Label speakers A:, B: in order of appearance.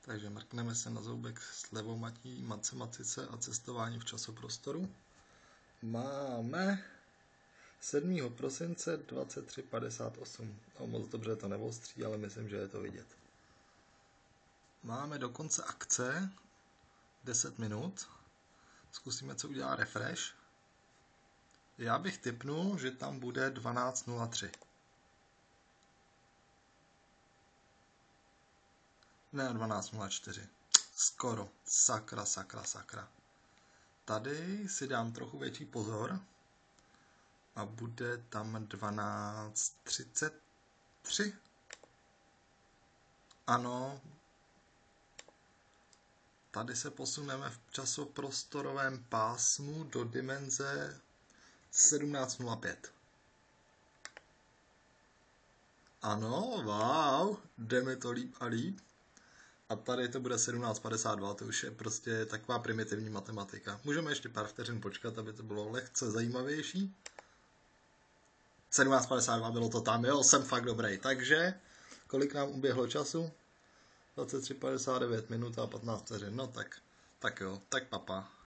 A: Takže mrkneme se na zoubek s levomatí matematice a cestování v časoprostoru. Máme 7. prosince 23:58. No, moc dobře to neostří, ale myslím, že je to vidět. Máme do konce akce 10 minut. Zkusíme, co udělá refresh. Já bych tipnul, že tam bude 12:03. Ne, 12:04. Skoro. Sakra. Tady si dám trochu větší pozor a bude tam 12:33. Ano. Tady se posuneme v časoprostorovém pásmu do dimenze 17:05. Ano, wow, jde mi to líp a líp. A tady to bude 17:52, to už je prostě taková primitivní matematika. Můžeme ještě pár vteřin počkat, aby to bylo lehce zajímavější. 17:52 bylo to tam, jo, jsem fakt dobrý. Takže, kolik nám uběhlo času? 23:59 minut a 15 vteřin, no tak jo, tak papa.